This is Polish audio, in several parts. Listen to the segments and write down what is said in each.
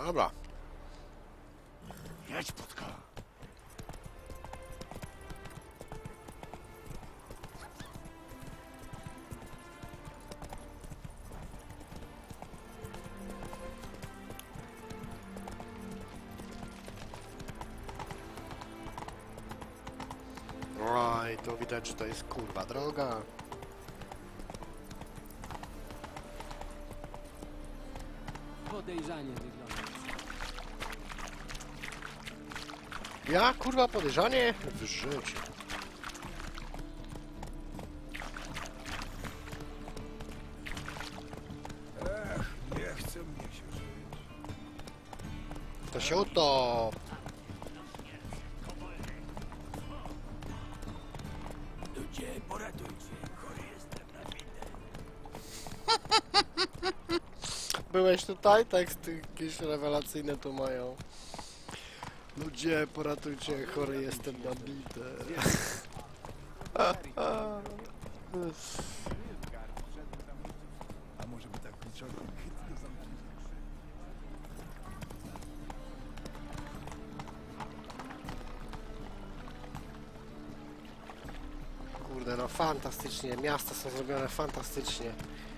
Dobra. Jedź, Potka. Oj, to widać, że to jest kurwa droga. Podejrzanie wygląda. Ja kurwa podejrzanie? W życiu. Nie chce mnie się żyć. To się utop. Ludzie, poratujcie. Chory jestem na winę. Byłeś tutaj? Teksty jakieś rewelacyjne tu mają. Ludzie, poratujcie, chory jestem na bite. A może by tak wieczorem chytnie zamknąć? Kurde, no fantastycznie. Miasta są zrobione fantastycznie.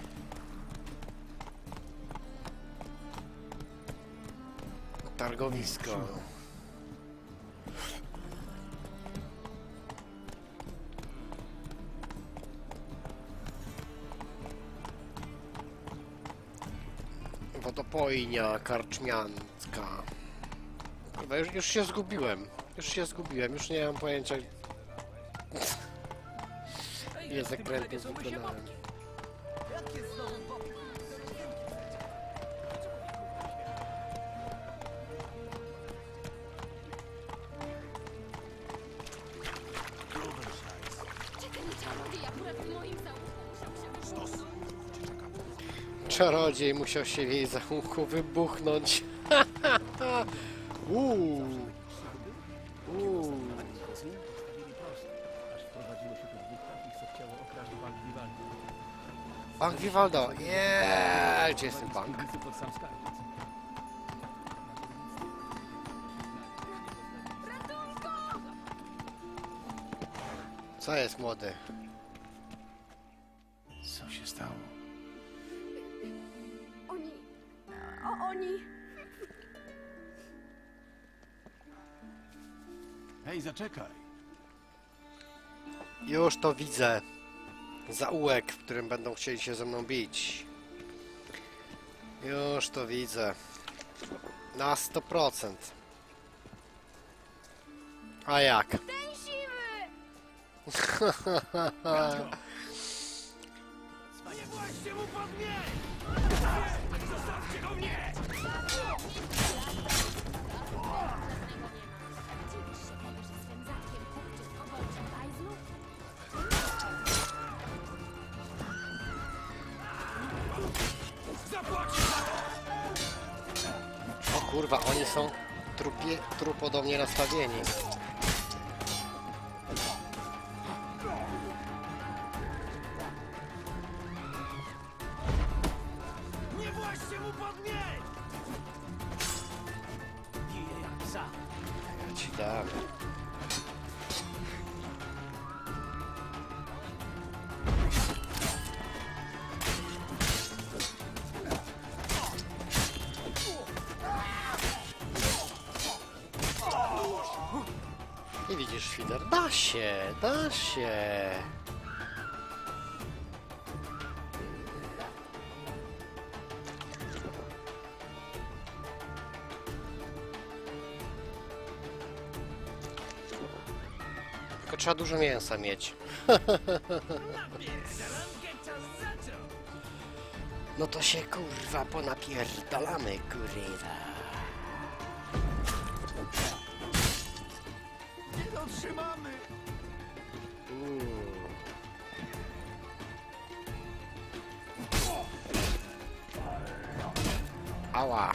Targowisko. Wodopojnia karczmiancka. Kurwa, już się zgubiłem. Już nie mam pojęcia. Ile zakrętów wykonałem. Czarodziej musiał się w jej zaułku wybuchnąć. Bank Vivaldo. Jeee, gdzie jest ten bank? Co jest, młody? Co się stało? Oni... Hej, zaczekaj. Już to widzę. Zaułek, w którym będą chcieli się ze mną bić. Już to widzę. Na 100%. A jak? Ten siwy! Nie właśnie mu pod mnie! Zostawcie go mnie! O kurwa, oni są trupodobnie nastawieni. Nie właśnie mu pod mnie! Bije jak psa. Ja ci dam. I widzisz, Świder, da się, da się. Tylko trzeba dużo mięsa mieć. No to się kurwa ponapierdalamy, kurwa. Nie dotrzymamy! Ała.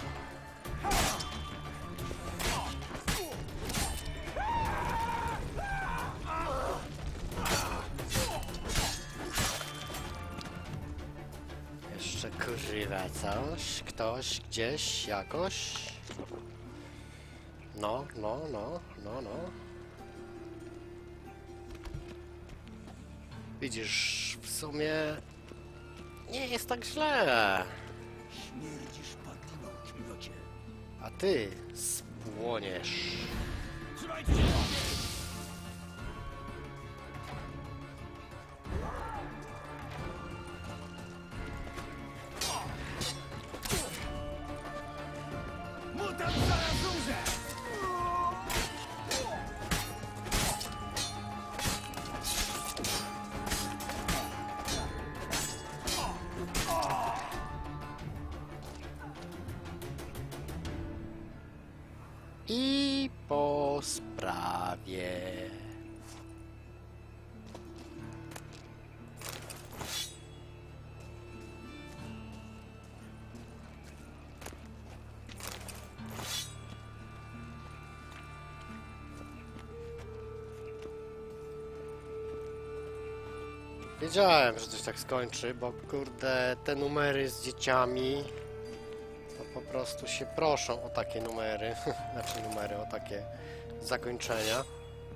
Jeszcze kurwa coś, ktoś, gdzieś, jakoś. No, no, no, no, no. Widzisz, w sumie nie jest tak źle. Śmierdzisz padliną, idiocie. A ty spłoniesz. Trzymajcie się! Mutant zaraz umrze! I po sprawie. Wiedziałem, że coś tak skończy, bo kurde, te numery z dzieciami to po prostu się proszą o takie numery, znaczy numery, o takie zakończenia.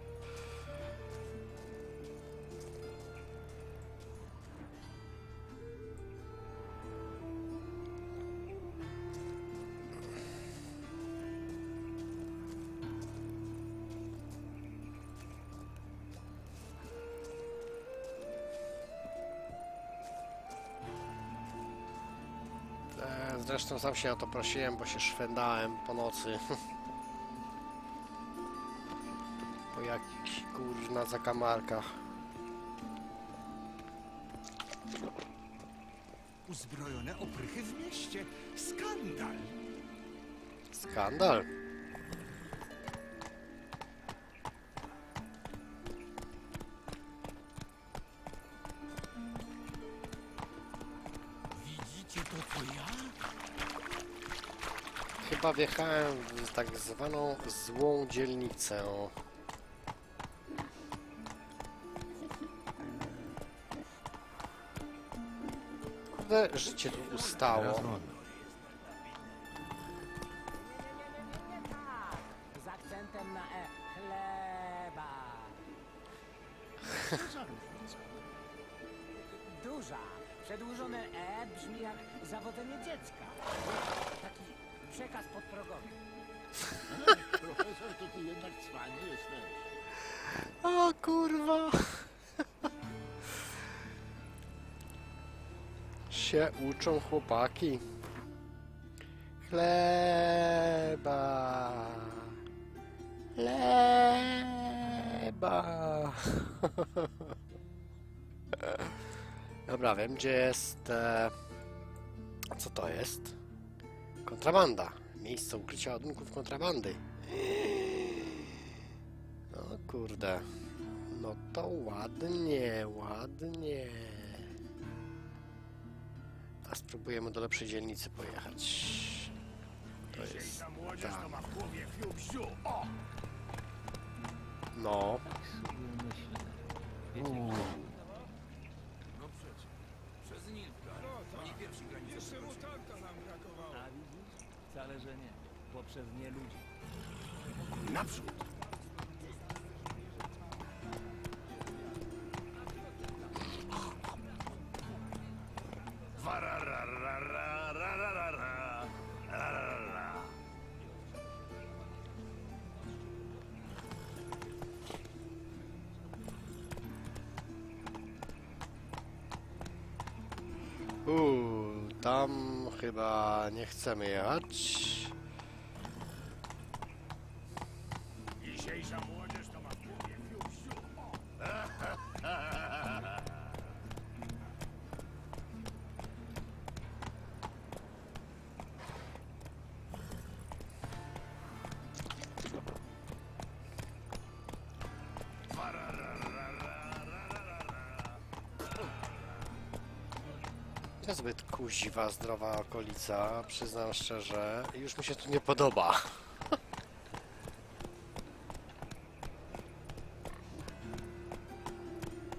Zresztą sam się o to prosiłem, bo się szwendałem po nocy. Po jakichś kurna zakamarkach. Uzbrojone oprychy w mieście. Skandal! Skandal. Widzicie to, co ja? Chyba wjechałem w tak zwaną złą dzielnicę. Kurde, życie tu ustało. Z akcentem na E. Chleba. Duża. Przedłużone E brzmi jak zawodzenie dziecka. Taki przekaz podprogowy. Profesor, to ty jednak cwany jesteś. O kurwa. Się uczą chłopaki. Chleba. Chleba. Dobra, wiem gdzie jest... Co to jest? Kontrabanda. Miejsce ukrycia ładunków kontrabandy. O kurde. No to ładnie, ładnie. A spróbujemy do lepszej dzielnicy pojechać. To jest Dzisiejsza młodzież tak. to ma w głowie fiu-wsiu. O! No. No przecież. Przez Nilfgaard. Oni pierwsi granicę. Jeszcze mutanta nam brakowało. A widzisz? Wcale, że nie. Bo przez nie ludzi. Naprzód! Wararararararararara. Tam chyba nie chcemy jechać. Dzisiejsza młodzież to ma w głowie fiu-wsiu. O! Niezbyt kuźwa, zdrowa okolica, przyznam szczerze. Już mi się tu nie podoba.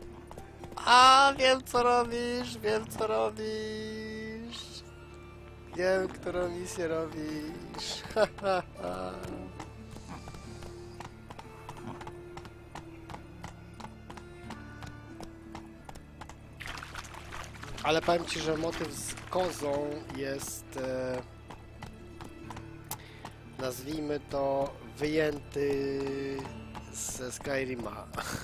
A, wiem co robisz, wiem co robisz. Wiem, którą misję robisz. Ale powiem ci, że motyw z kozą jest, nazwijmy to, wyjęty ze Skyrima.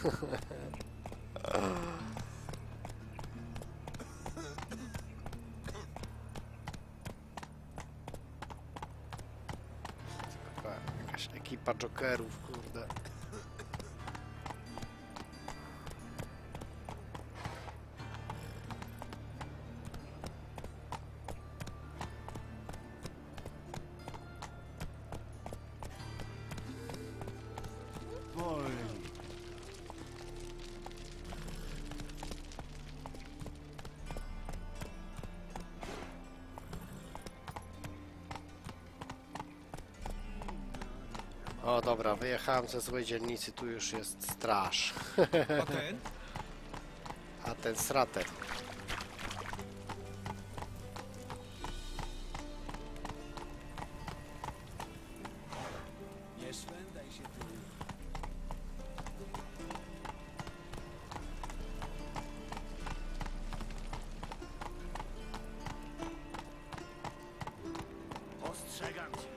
Jakaś ekipa jokerów, kurde. O dobra, wyjechałem ze złej dzielnicy, tu już jest straż. A ten? A ten srater. Nie szwendaj się tu. Ostrzegam cię.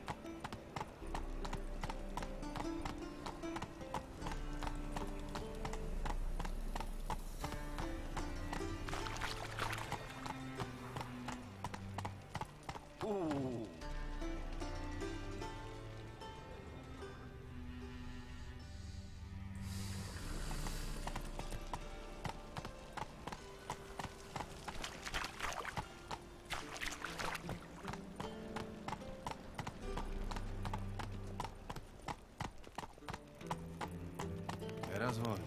Teraz woli.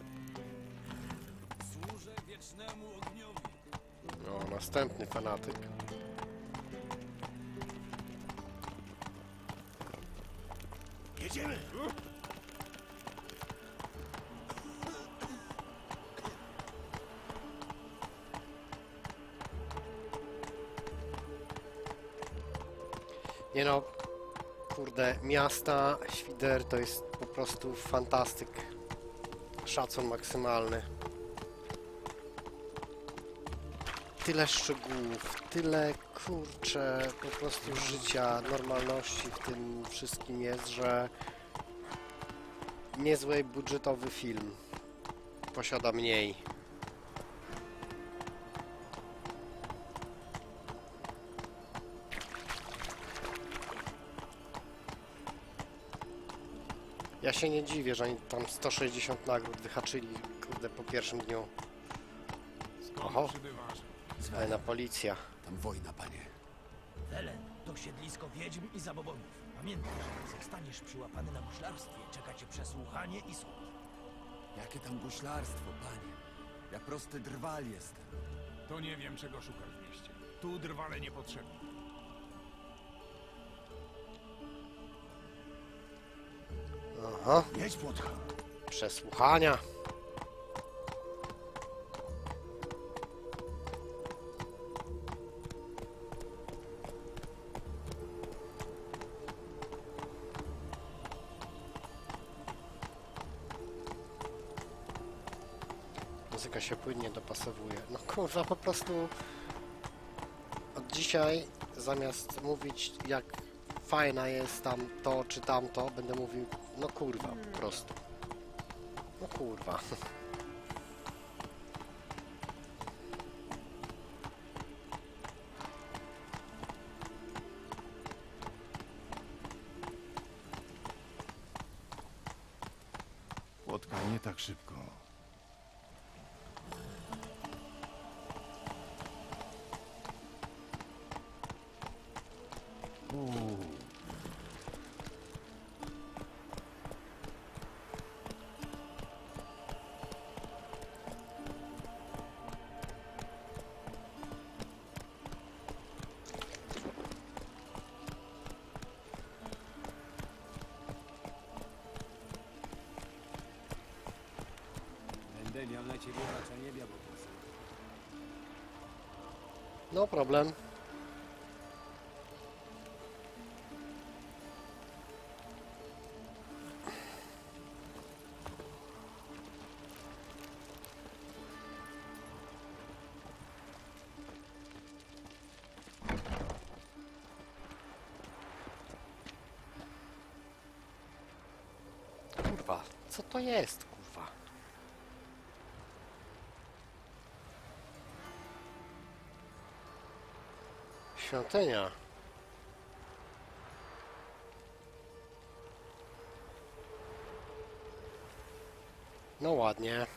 Służę wiecznemu ogniowi. O, następny fanatyk. Jedziemy! Nie no, kurde, miasta, świder to jest po prostu fantastyk. Szacun maksymalny. Tyle szczegółów, tyle kurcze po prostu życia, normalności w tym wszystkim jest, że niezły budżetowy film posiada mniej. Ja się nie dziwię, że oni tam 160 nagród wyhaczyli, kurde, po pierwszym dniu. Oho, fajna policja. Tam wojna, panie. Welen, to siedlisko wiedźm i zabobonów. Pamiętaj, że jak zostaniesz przyłapany na guślarstwie, czeka cię przesłuchanie i sąd. Jakie tam guślarstwo, panie. Ja prosty drwal jestem. To nie wiem, czego szukasz w mieście. Tu drwale niepotrzebne. Aha, Jedź, płotka. przesłuchania. Muzyka się płynnie dopasowuje. No kurwa, po prostu od dzisiaj zamiast mówić jak fajna jest tam to czy tamto, będę mówił no kurwa po prostu. No kurwa. Płotka, nie tak szybko. Będę miał na ciebie raczej niebia, bo No problem. kurwa? Co to jest, kurwa? Świątynia. No ładnie.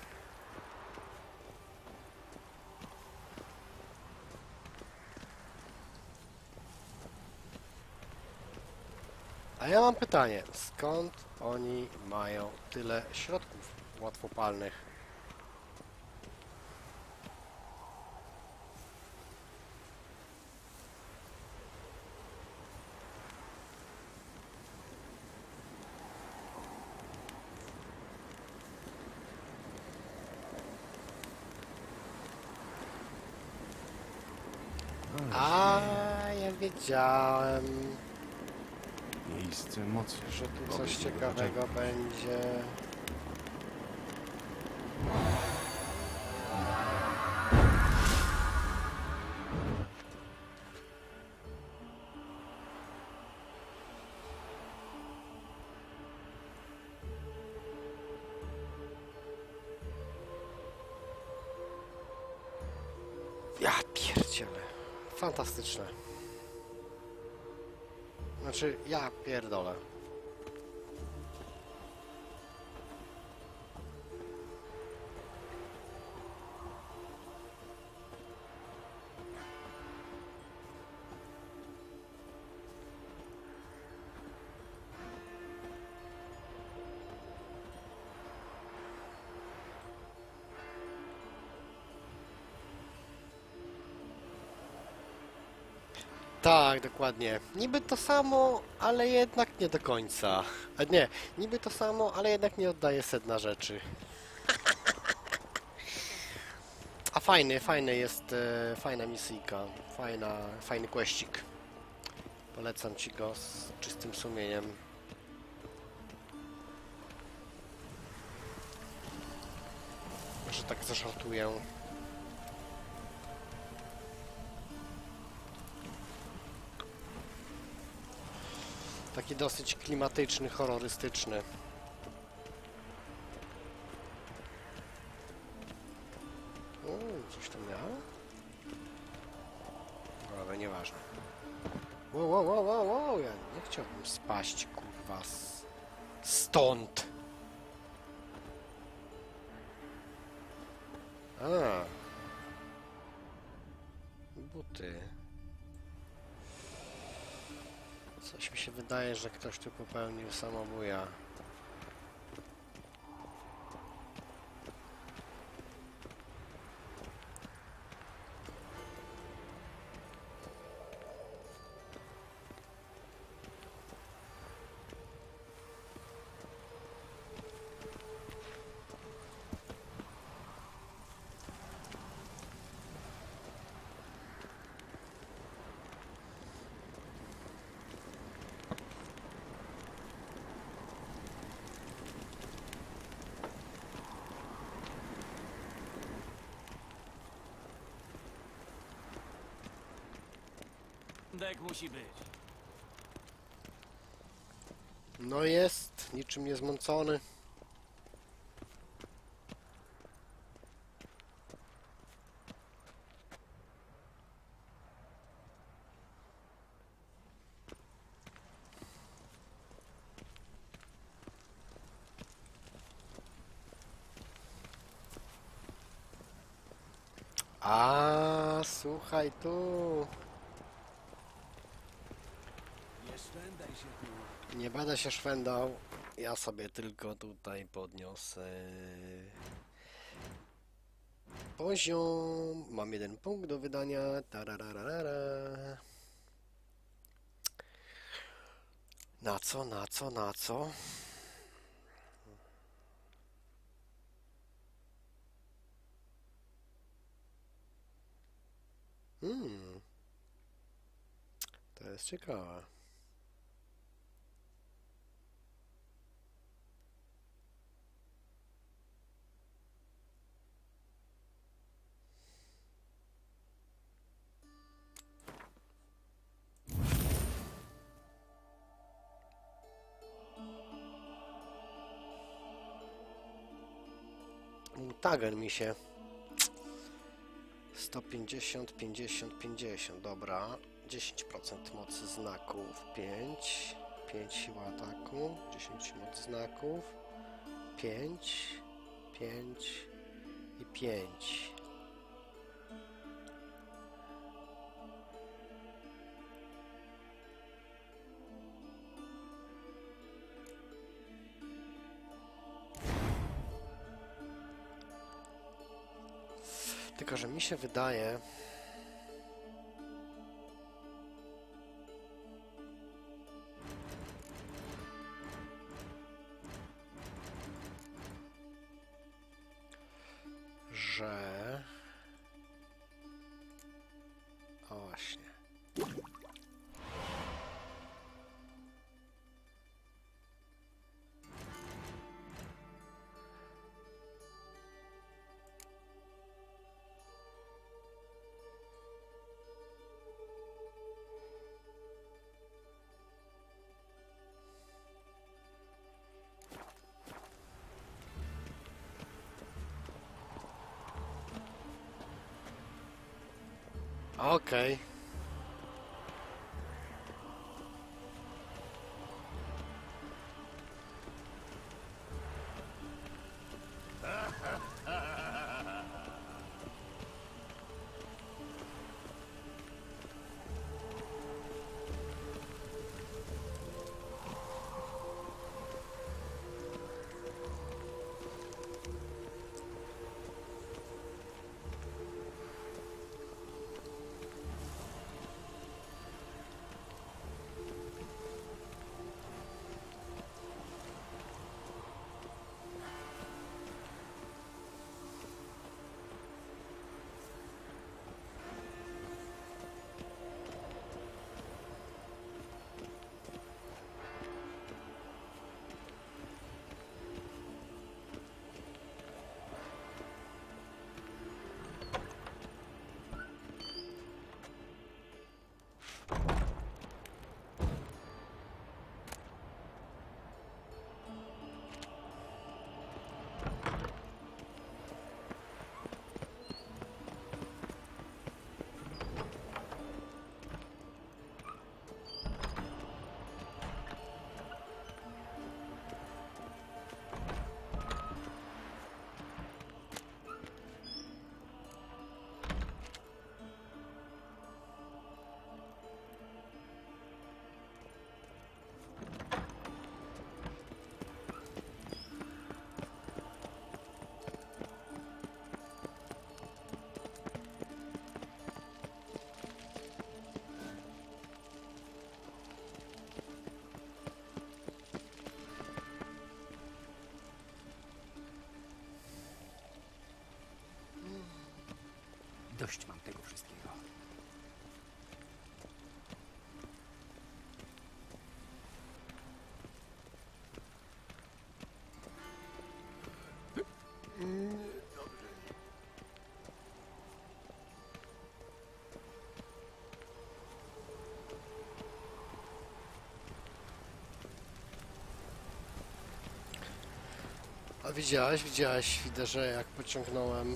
A ja mam pytanie, skąd oni mają tyle środków łatwopalnych? A ja wiedziałem, Miejsce mocy. że tu Oby coś tego ciekawego będzie. Ja pierdzielę. Fantastyczne. Znaczy, ja pierdolę. Tak, dokładnie. Niby to samo, ale jednak nie do końca. A nie, niby to samo, ale jednak nie oddaje sedna rzeczy. A fajny jest, fajna misyjka, fajny questik. Polecam ci go z czystym sumieniem. Może tak zażartuję. Taki dosyć klimatyczny, horrorystyczny. Coś tam miało? Ale nieważne. Wow, ja nie chciałbym spaść, kurwa, stąd. A. Buty. Coś mi się wydaje, że ktoś tu popełnił samobuja. Dek musi być. No jest, niczym niezmącony. A, słuchaj tu. Nie szwendaj się tu. Nie będę się szwendał. Ja sobie tylko tutaj podniosę poziom. Mam 1 punkt do wydania. Tarararara. Na co? To jest ciekawe. mutagen mi się. 150, 50, 50, dobra. 10% mocy znaków, 5. 5 siła ataku, 10 moc znaków, 5, 5 i 5. Tylko że mi się wydaje, że... O właśnie. Okej. Dość mam tego wszystkiego. A widziałeś, widzę, że jak pociągnąłem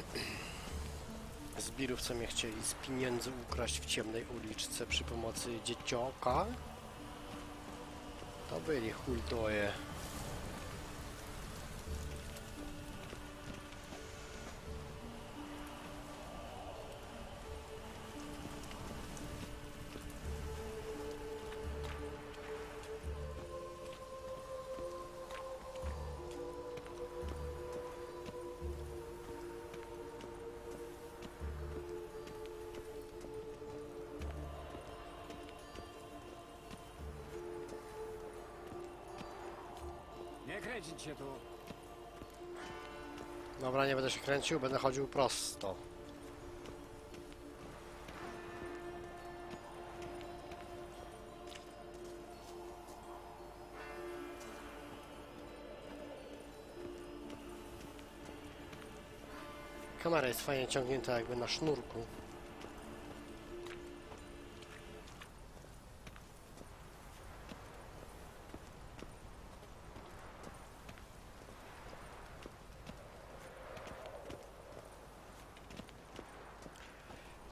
zbirów, co mnie chcieli z pieniędzy ukraść w ciemnej uliczce przy pomocy dziecioka, to byli huldoje. Nie kręcić się tu. Dobra, nie będę się kręcił, będę chodził prosto. Kamera jest fajnie ciągnięta jakby na sznurku.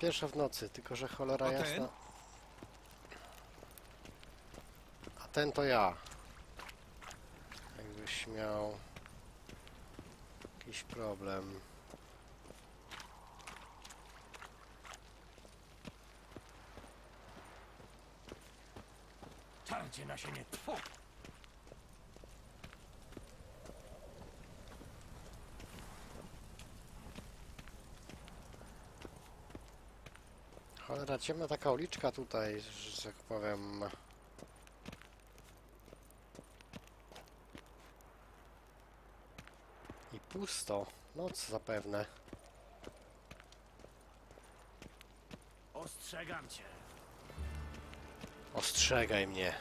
pierwsza w nocy, tylko że cholera A ten? jasna. A ten to ja. Jakbyś miał jakiś problem. Czarcie na siebie, tfu! Cholera, ciemna taka uliczka tutaj, że tak powiem. I pusto. Noc zapewne. Ostrzegam cię. Ostrzegaj mnie.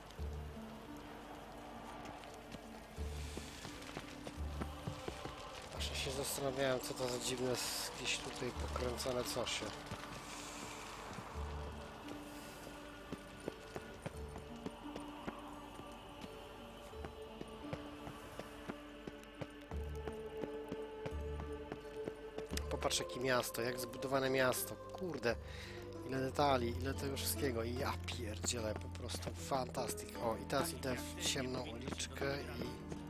Właśnie się zastanawiałem, co to za dziwne jakieś tutaj pokręcone cosie. Popatrz jakie miasto, jak zbudowane miasto. Kurde, ile detali, ile tego wszystkiego. I ja pierdzielę, po prostu fantastyk. O, i teraz idę w ciemną uliczkę i...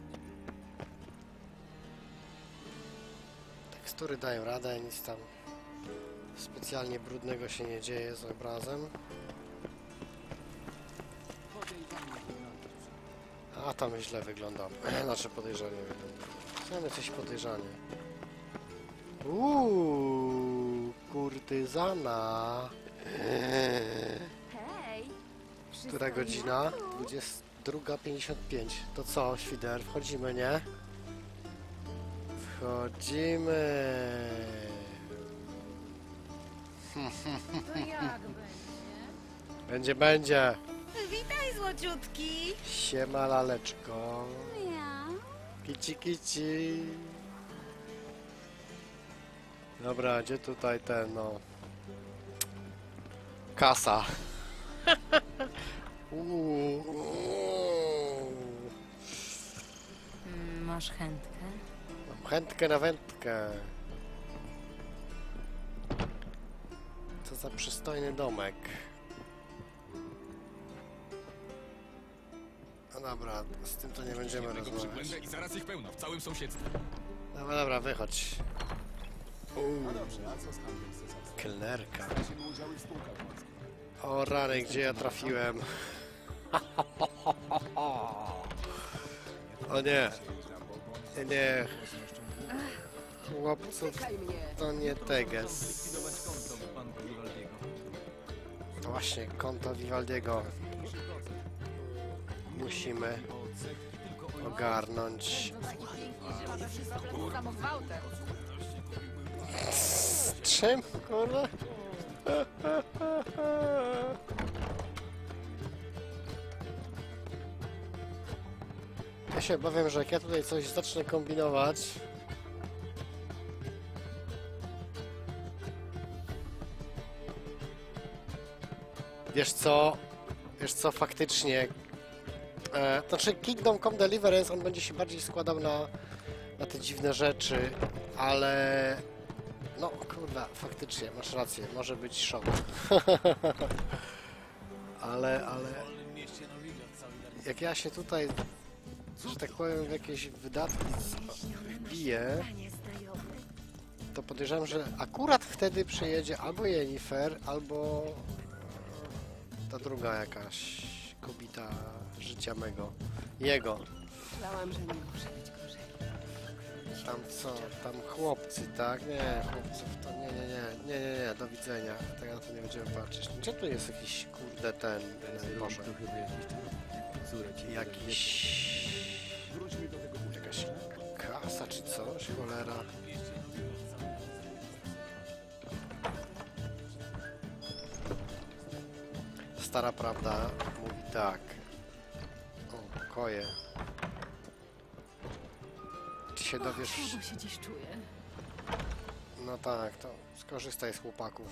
tekstury dają radę, nic tam specjalnie brudnego się nie dzieje z obrazem. A tam źle wygląda. Znaczy podejrzanie wygląda. Są coś podejrzanie. Kurtyzana. Hej! Która godzina? 22:55. To co, Świder? Wchodzimy, nie? Wchodzimy. To jak będzie? Będzie. Witaj, złociutki! Siema, laleczko. Ja? Kici, kici. Dobra, gdzie tutaj ten, no... kasa. Masz chętkę? Mam chętkę na wędkę. Co za przystojny domek. No dobra, z tym to nie będziemy Jednego rozmawiać. przybłędę i zaraz ich pełno, w całym sąsiedztwie. Dobra, dobra, wychodź. Kelnerka. O rany, gdzie ja trafiłem? O nie. Nie, nie. Chłopców to nie teges. To właśnie, konto Vivaldiego musimy ogarnąć. Z czym, kurwa? Ja się obawiam, że jak ja tutaj coś zacznę kombinować, wiesz co, faktycznie, to znaczy Kingdom Come Deliverance, on będzie się bardziej składał na te dziwne rzeczy, ale no kurwa, faktycznie, masz rację, może być szok. ale jak ja się tutaj, że tak powiem, w jakieś wydatki wbiję, to podejrzewam, że akurat wtedy przyjedzie albo Yennefer, albo ta druga jakaś kobieta życia mego. Jego. Myślałam, że nie może być gorzej. Tam co? Tam chłopcy, tak? Nie, chłopców to nie, do widzenia. Tego na to nie będziemy patrzeć. Gdzie tu jest jakiś, kurde, ten, Boże. Jakaś kasa czy coś, cholera. Stara prawda mówi tak. O, pokoje. Czy się dowiesz... Słabo się dziś czuję. No tak, to skorzystaj z chłopaków.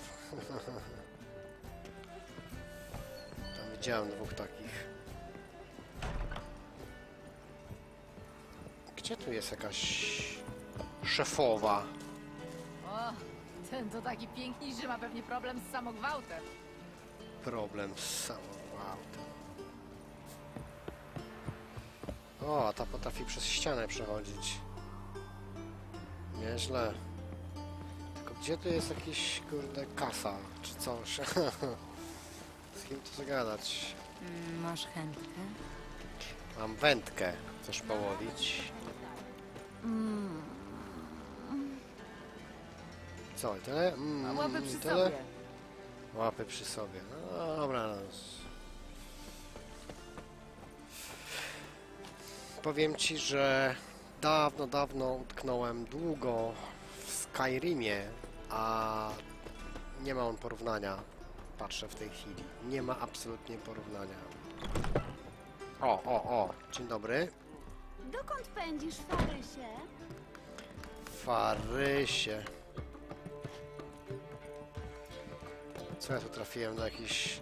Tam widziałem dwóch takich. Gdzie tu jest jakaś szefowa? O, Ten to taki piękny, że ma pewnie problem z samogwałtem. Problem z samogwałtem. O, a ta potrafi przez ścianę przechodzić. Nieźle. Tylko gdzie tu jest jakiś, kurde, kasa, czy coś? Z kim tu zagadać? Masz chętkę? Mam wędkę. Chcesz połowić? Co, tyle? A łapy przy tyle? sobie. Łapy przy sobie. No dobra. No. Powiem ci, że dawno utknąłem długo w Skyrimie, a nie ma on porównania. Patrzę w tej chwili. Nie ma absolutnie porównania. O. Dzień dobry. Dokąd pędzisz, Farysie? Farysie. Co ja tu trafiłem do jakiś...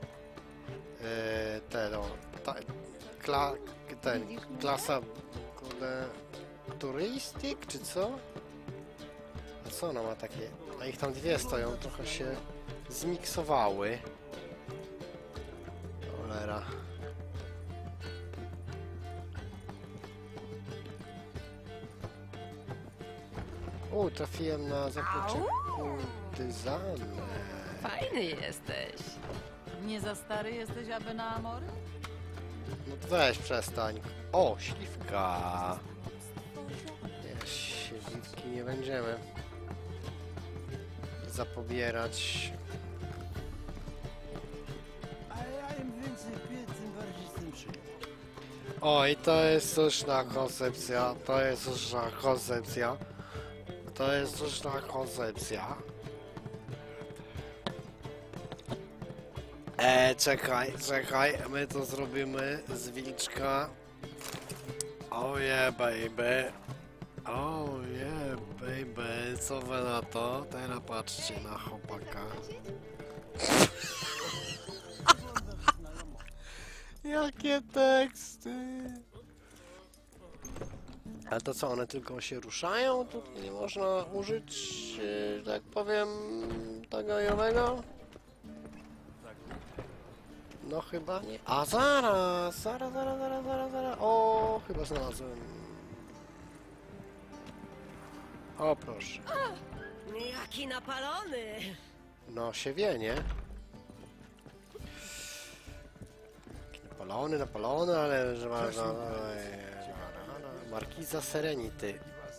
klasa... Kurde... Turystyk, czy co? A co ona ma takie... A ich tam dwie stoją, trochę się zmiksowały. Cholera. Trafiłem na zaplecze kurtyzanę. Fajny jesteś. Nie za stary jesteś, aby na amory? No weź, przestań. O, śliwka. Nie, śliwki nie będziemy zapobierać. Ale ja im więcej piję, tym bardziej jestem przyjemny. O, i to jest słuszna koncepcja. To jest słuszna koncepcja. To jest słuszna koncepcja. Czekaj, my to zrobimy z wilczka. Oh yeah, baby. Oh yeah, baby. Co wy na to? Teraz patrzcie na chłopaka. Jakie teksty. Ale to co, one tylko się ruszają? Tu nie można użyć, tak powiem, tego i owego? No chyba nie. A zaraz. O, chyba znalazłem. O, proszę. Jaki napalony! No się wie, nie? Napalony, ale że ma... Markiza Serenity.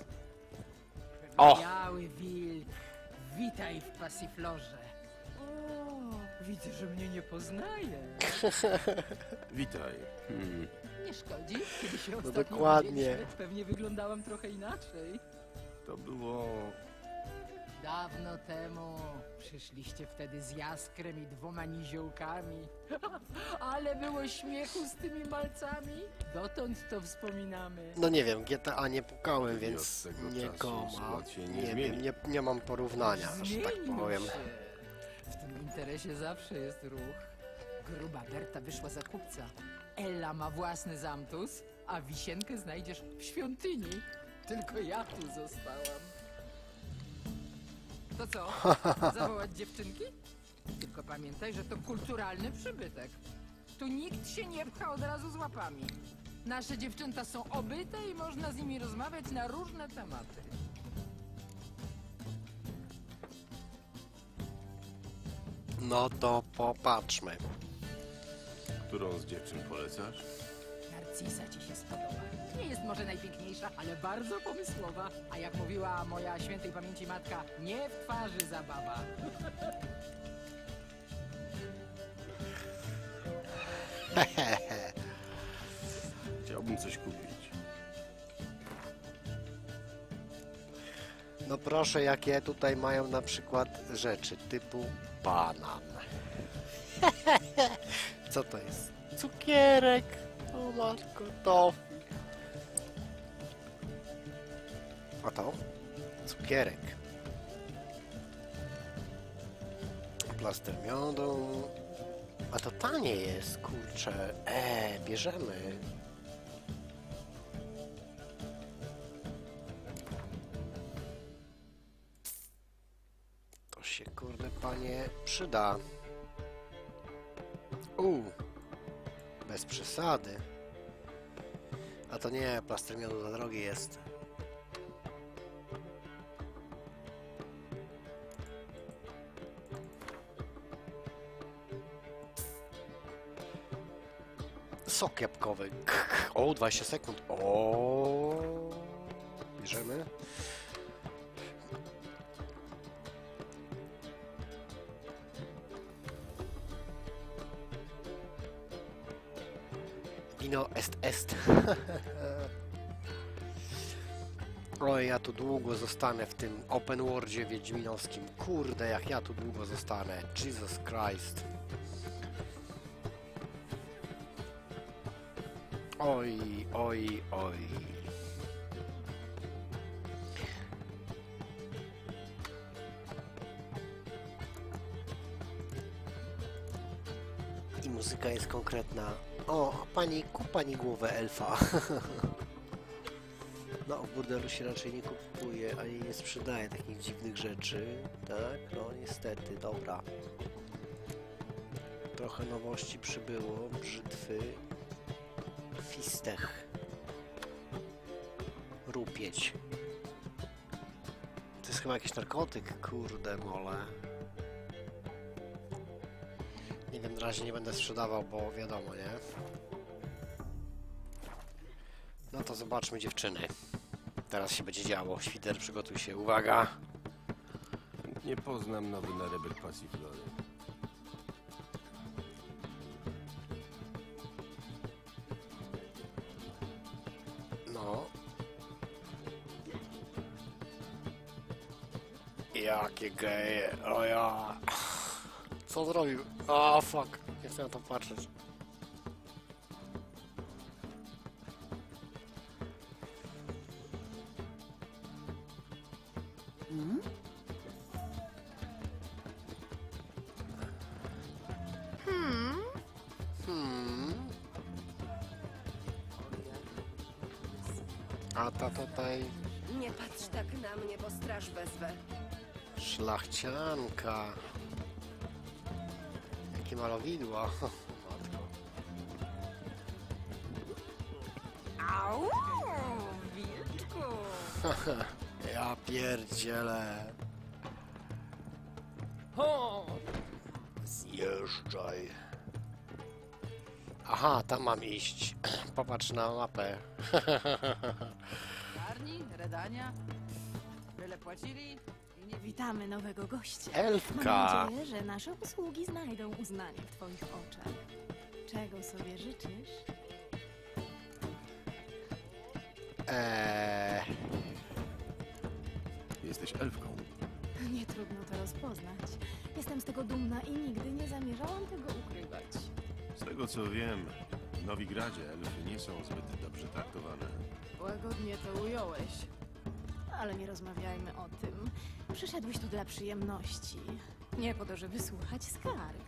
O! Biały wilk, witaj w pasiflorze. O, widzę, że mnie nie poznaje. Witaj. Nie szkodzi, kiedy się ostatnio dokładnie. widzieliśmy, pewnie wyglądałam trochę inaczej. To było... Dawno temu przyszliście wtedy z Jaskrem i 2 niziołkami. Ale było śmiechu z tymi malcami. Dotąd to wspominamy. No nie wiem, GTA nie pukałem, Od więc tego nie czasu go ma. skład się nie Nie wiem, zmienił. nie mam porównania, że tak Zmienił powiem. się. W tym interesie zawsze jest ruch. Gruba Berta wyszła za kupca. Ella ma własny zamtus, a Wisienkę znajdziesz w świątyni. Tylko ja tu zostałam. To co? Zawołać dziewczynki? Tylko pamiętaj, że to kulturalny przybytek. Tu nikt się nie pcha od razu z łapami. Nasze dziewczęta są obyte i można z nimi rozmawiać na różne tematy. No to popatrzmy. Którą z dziewczyn polecasz? Narcisa ci się spodoba. Nie jest może najpiękniejsza, ale bardzo pomysłowa. A jak mówiła moja świętej pamięci matka, nie w twarzy zabawa. Chciałbym coś kupić. No proszę, jakie tutaj mają na przykład rzeczy typu banan. Co to jest? Cukierek. O matko, tofi. A to? Cukierek. Plaster miodu. A to tanie jest, kurczę. Bierzemy. panie przyda. Bez przesady. A to nie, plaster miodu za drogi jest. Sok jabłkowy. O, 20 sekund. O, bierzemy. Vino est. Oj, ja tu długo zostanę w tym open worldzie wiedźminowskim. Kurde, jak ja tu długo zostanę. Jesus Christ. Oj. I muzyka jest konkretna. O, pani głowę elfa. No, w burdelu się raczej nie kupuje, ani nie sprzedaje takich dziwnych rzeczy. Tak, no niestety, dobra. Trochę nowości przybyło, brzytwy. Fistech. Rupieć. To jest chyba jakiś narkotyk, kurde mole. Nie wiem, na razie nie będę sprzedawał, bo wiadomo, nie? No to zobaczmy dziewczyny. Teraz się będzie działo. Świder, przygotuj się. Uwaga! Nie poznam nowy narebek Passiflory. No. Jakie geje. O ja. Co zrobił? O, fuck. Nie chcę na to patrzeć. A ta tutaj Nie patrz tak na mnie, bo straż wezwę. szlachcianka. Jakie malowidło. Matko. Au! Wilczku! Ja pierdzielę. Zjeżdżaj. Aha, tam mam iść. Popatrz na mapę. Garni, Redania. Byle płacili i nie Witamy nowego gościa. Elfka. Mam nadzieję, że nasze usługi znajdą uznanie w twoich oczach. Czego sobie życzysz? Jesteś elfką. Nie trudno to rozpoznać. Jestem z tego dumna i nigdy nie zamierzałam tego ukrywać. Z tego co wiem, w Nowigradzie elfy nie są zbyt dobrze traktowane. Łagodnie to ująłeś. Ale nie rozmawiajmy o tym. Przyszedłeś tu dla przyjemności. Nie po to, żeby słuchać skarg.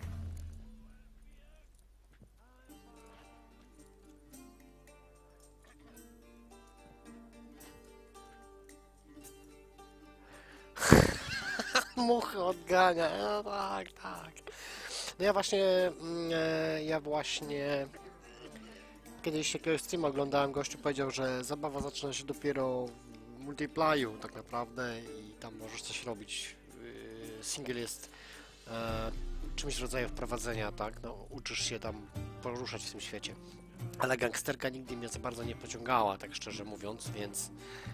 Muchy odgania. No, tak. No ja właśnie kiedyś jakiegoś streama oglądałem, gościu powiedział, że zabawa zaczyna się dopiero w multiplayu tak naprawdę i tam możesz coś robić. Single jest czymś w rodzaju wprowadzenia, tak? No, uczysz się tam poruszać w tym świecie. Ale gangsterka nigdy mnie za bardzo nie pociągała, tak szczerze mówiąc, więc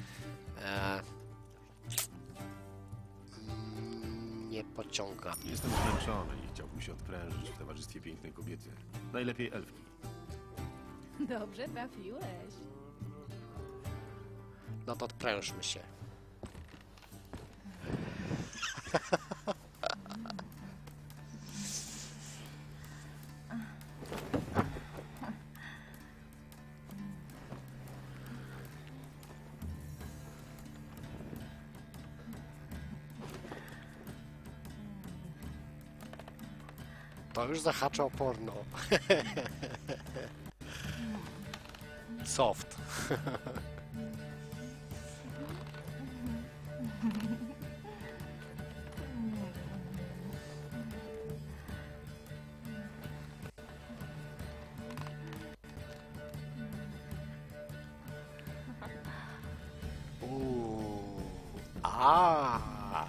nie pociąga. Jestem zmęczony i chciałbym się odprężyć w towarzystwie pięknej kobiety. Najlepiej elfki. Dobrze trafiłeś. No to odprężmy się. To już zahacza o porno. Soft. A.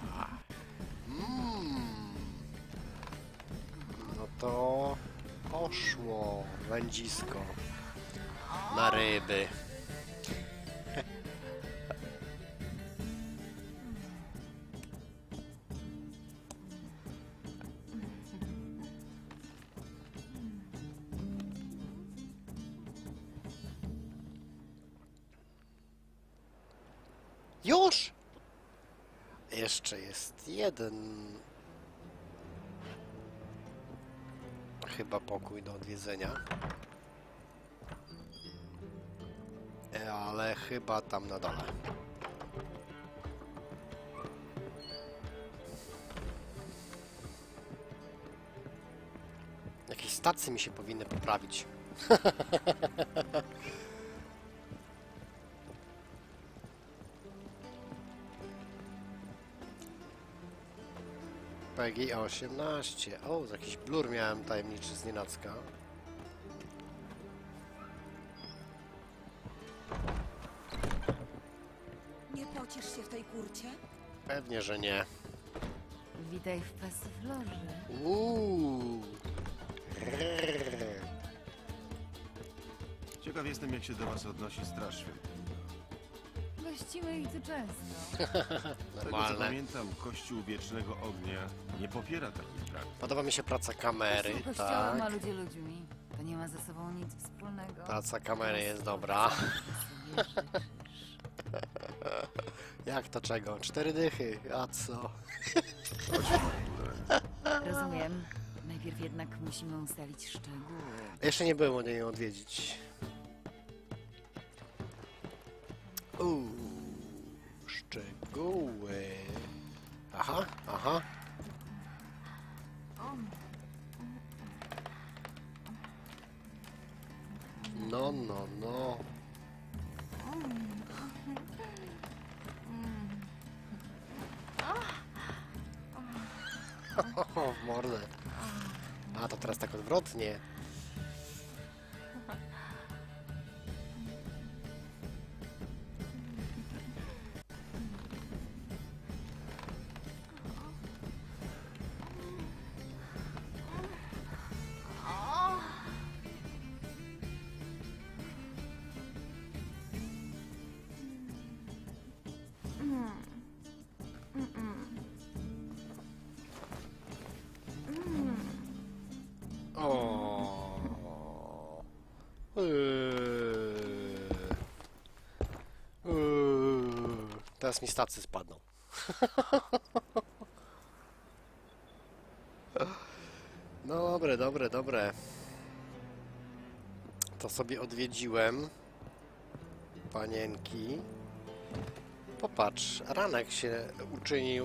No to poszło wędzisko na ryby. Już? Jeszcze jest jeden. Chyba pokój do odwiedzenia. Ale chyba tam na dole. Jakieś stacje mi się powinny poprawić. PEGI 18. O, jakiś blur miałem tajemniczy z nienacka. Nie pocisz się w tej kurcie? Pewnie, że nie. Witaj w pasyflorze. Ciekaw jestem, jak się do was odnosi Straż Świątynna. Gościmy ich tu często. Z tego co Normalne. pamiętam, Kościół Wiecznego Ognia nie popiera takich praktyk. Podoba mi się praca kamery, Kościoła ma tak. ludzie ludźmi. To nie ma ze sobą nic wspólnego. Praca kamery jest dobra. Jak to czego? 4 dychy, a co? Rozumiem. Najpierw jednak musimy ustalić szczegóły. Jeszcze nie byłem niej odwiedzić. Szczegóły. Aha, aha. No, no, no. W mordę. A, to teraz tak odwrotnie. O. Teraz mi stacje spadną. No dobre, dobre, dobre. To sobie odwiedziłem panienki. Popatrz, ranek się uczynił.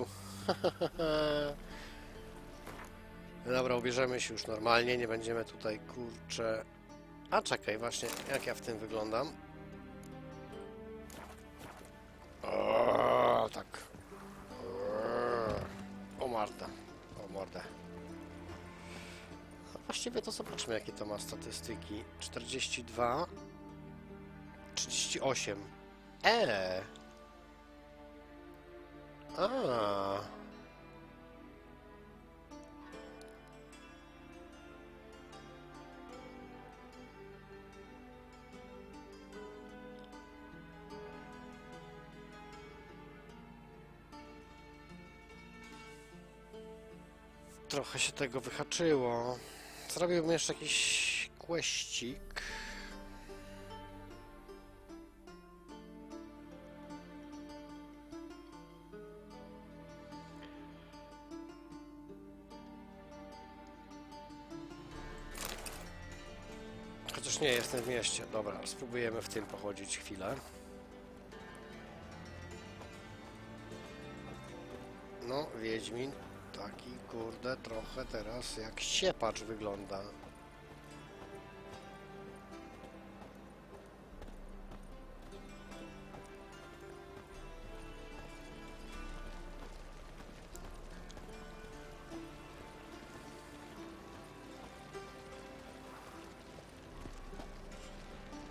Dobra, ubierzemy się już normalnie, nie będziemy tutaj, kurczę... A czekaj, właśnie, jak ja w tym wyglądam? O, tak. O mordę. O mordę. A właściwie to zobaczmy, jakie to ma statystyki. 42... 38. A. Trochę się tego wyhaczyło. Zrobiłbym jeszcze jakiś questik. Chociaż nie, jestem w mieście. Dobra, spróbujemy w tym pochodzić chwilę. No, Wiedźmin. Taki, kurde, trochę teraz jak siepacz wygląda.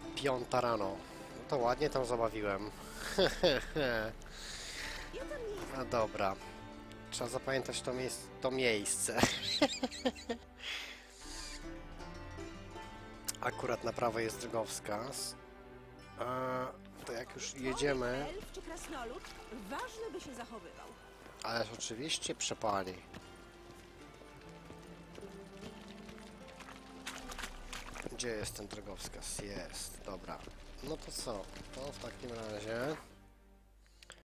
Piąta rano. No to ładnie tam zabawiłem. A dobra. Trzeba zapamiętać to miejsce. Akurat na prawo jest drogowskaz. To jak już jedziemy... Elf czy krasnolud, ważne by się zachowywał. Ależ oczywiście przepali. Gdzie jest ten drogowskaz? Jest, dobra. No to co? To w takim razie...